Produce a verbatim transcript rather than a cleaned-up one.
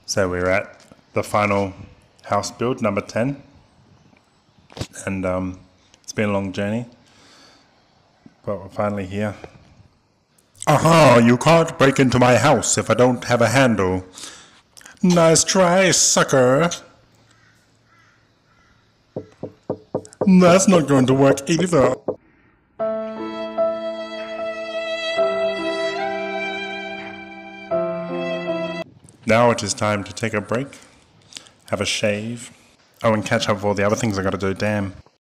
So we're at the final house build, number ten. And um, it's been a long journey, but we're finally here. Aha, you can't break into my house if I don't have a handle. Nice try, sucker. That's not going to work either. Now it is time to take a break, have a shave. Oh, and catch up with all the other things I gotta do, damn.